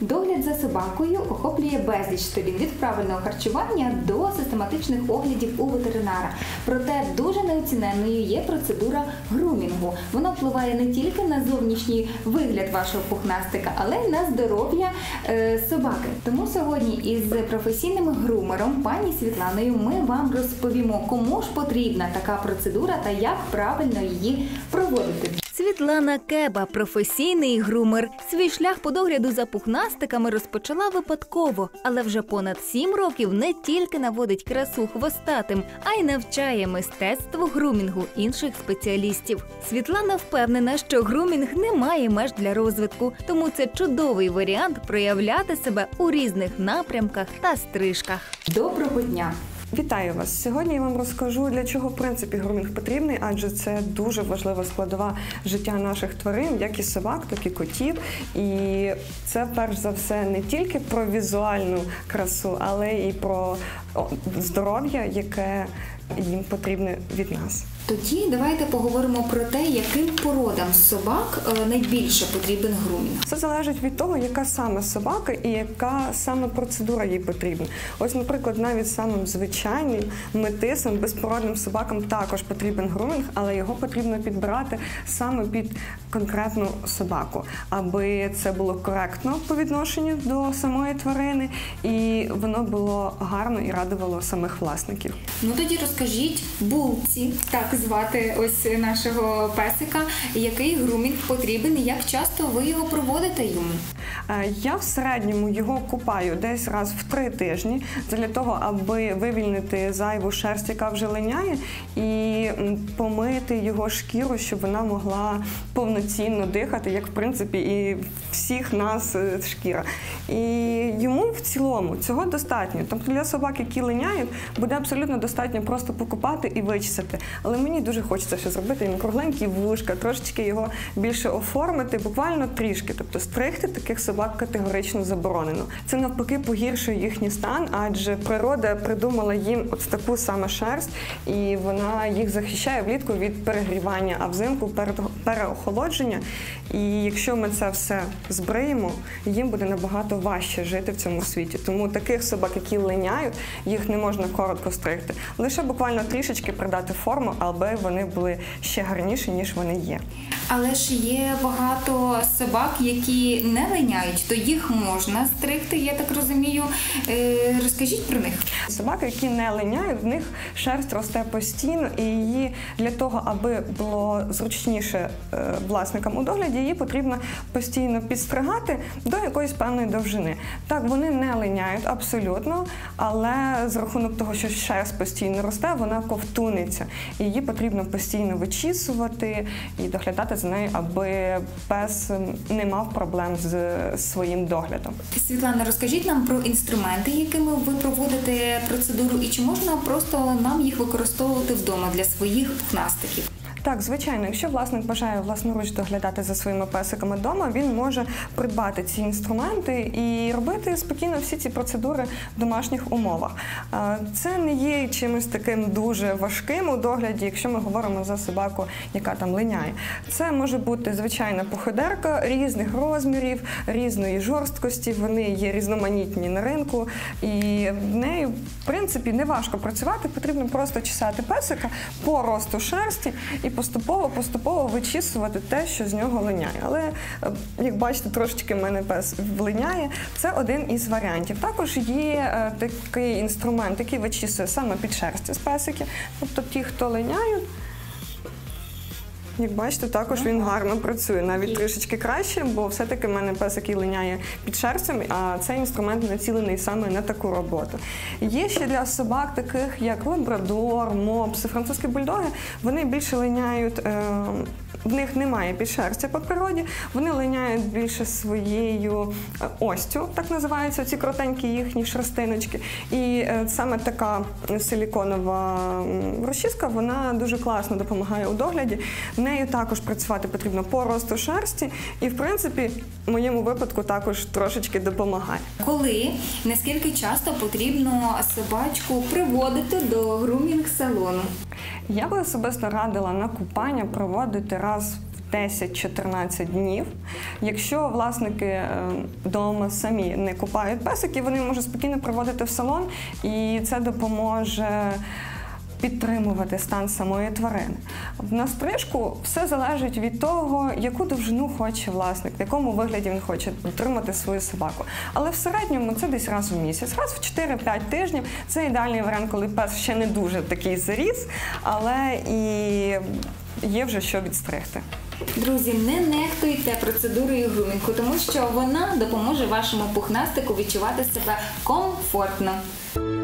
Догляд за собакою охоплює безліч сторін від правильного харчування до систематичних оглядів у ветеринара. Проте дуже неоціненною є процедура грумінгу. Вона впливає не тільки на зовнішній вигляд вашого пухнастика, але й на здоров'я собаки. Тому сьогодні із професійним грумером пані Світланою ми вам розповімо, кому ж потрібна така процедура та як правильно її проводити. Світлана Кеба – професійний грумер. Свій шлях по догляду за пухнастиками розпочала випадково, але вже понад 7 років не тільки наводить красу хвостатим, а й навчає мистецтву грумінгу інших спеціалістів. Світлана впевнена, що грумінг не має меж для розвитку, тому це чудовий варіант проявляти себе у різних напрямках та стрижках. Доброго дня! Вітаю вас! Сьогодні я вам розкажу, для чого в принципі грумінг потрібний, адже це дуже важлива складова життя наших тварин, як і собак, так і котів. І це перш за все не тільки про візуальну красу, але і про здоров'я, яке їм потрібне від нас. Тоді давайте поговоримо про те, яким породам собак найбільше потрібен грумінг. Це залежить від того, яка саме собака і яка саме процедура їй потрібна. Ось, наприклад, навіть самим звичайним, метисим, безпородним собакам також потрібен грумінг, але його потрібно підбирати саме під конкретну собаку, аби це було коректно по відношенню до самої тварини і воно було гарно і радувало самих власників. Ну тоді розкажіть Булці, так звати ось нашого песика, який грумінг потрібен і як часто ви його проводите йому? Я в середньому його купаю десь раз в 3 тижні, для того, аби вивільнити зайву шерсть, яка вже линяє, і помити його шкіру, щоб вона могла повноцінно дихати, як в принципі і всіх нас шкіра. І йому в цілому цього достатньо. Тобто для собак, які линяють, буде абсолютно достатньо просто покупати і вичесати. Але мені дуже хочеться ще зробити йому кругленькі вушка, трошечки його більше оформити, буквально трішки. Тобто стригти таких собак категорично заборонено. Це навпаки погіршує їхній стан, адже природа придумала їм ось таку саме шерсть, і вона їх захищає влітку від перегрівання, а взимку переохолодження. І якщо ми це все збриємо, їм буде набагато важче жити в цьому світі. Тому таких собак, які линяють, їх не можна коротко стригти. Лише буквально трішечки придати форму, аби вони були ще гарніші, ніж вони є. Але ж є багато собак, які не линяють, то їх можна стригти, я так розумію. Розкажіть про них. Собаки, які не линяють, в них шерсть росте постійно, і її для того, аби було зручніше власникам у догляді, її потрібно постійно підстригати до якоїсь певної довжини. Так, вони не линяють абсолютно, але з рахунок того, що шерсть постійно росте, вона ковтуниться. І її потрібно постійно вичісувати і доглядати за нею, аби пес не мав проблем з своїм доглядом. Світлана, розкажіть нам про інструменти, якими ви проводите процедуру, і чи можна просто нам їх використовувати вдома для своїх пухнастиків? Так, звичайно, якщо власник бажає власноруч доглядати за своїми песиками вдома, він може придбати ці інструменти і робити спокійно всі ці процедури в домашніх умовах. Це не є чимось таким дуже важким у догляді, якщо ми говоримо за собаку, яка там линяє. Це може бути звичайна походерка різних розмірів, різної жорсткості, вони є різноманітні на ринку, і нею, в принципі, не важко працювати, потрібно просто чесати песика по росту шерсті і поступово вичісувати те, що з нього линяє. Але, як бачите, трошечки в мене пес линяє. Це один із варіантів. Також є такий інструмент, який вичісує саме під шерстю з песиків. Тобто ті, хто линяють, як бачите, також він гарно працює, навіть трішечки краще, бо все-таки в мене пес, який линяє під шерстем, а цей інструмент націлений саме на таку роботу. Є ще для собак таких, як лабрадор, мопси, французькі бульдоги, вони більше линяють, в них немає підшерстя по природі, вони линяють більше своєю остю, так називаються ці коротенькі їхні шерстиночки. І саме така силіконова розчіска, вона дуже класно допомагає у догляді. Нею також працювати потрібно по росту шерсті і, в принципі, в моєму випадку також трошечки допомагає. Коли, наскільки часто потрібно собачку приводити до грумінг-салону? Я би особисто радила на купання проводити раз в 10-14 днів. Якщо власники вдома самі не купають песиків, вони можуть спокійно приводити в салон, і це допоможе підтримувати стан самої тварини. На стрижку все залежить від того, яку довжину хоче власник, в якому вигляді він хоче отримати свою собаку. Але в середньому це десь раз у місяць, раз в 4-5 тижнів. Це ідеальний варіант, коли пес ще не дуже такий заріс, але і є вже що відстригти. Друзі, не нехтуйте процедурою грумінгу, тому що вона допоможе вашому пухнастику відчувати себе комфортно.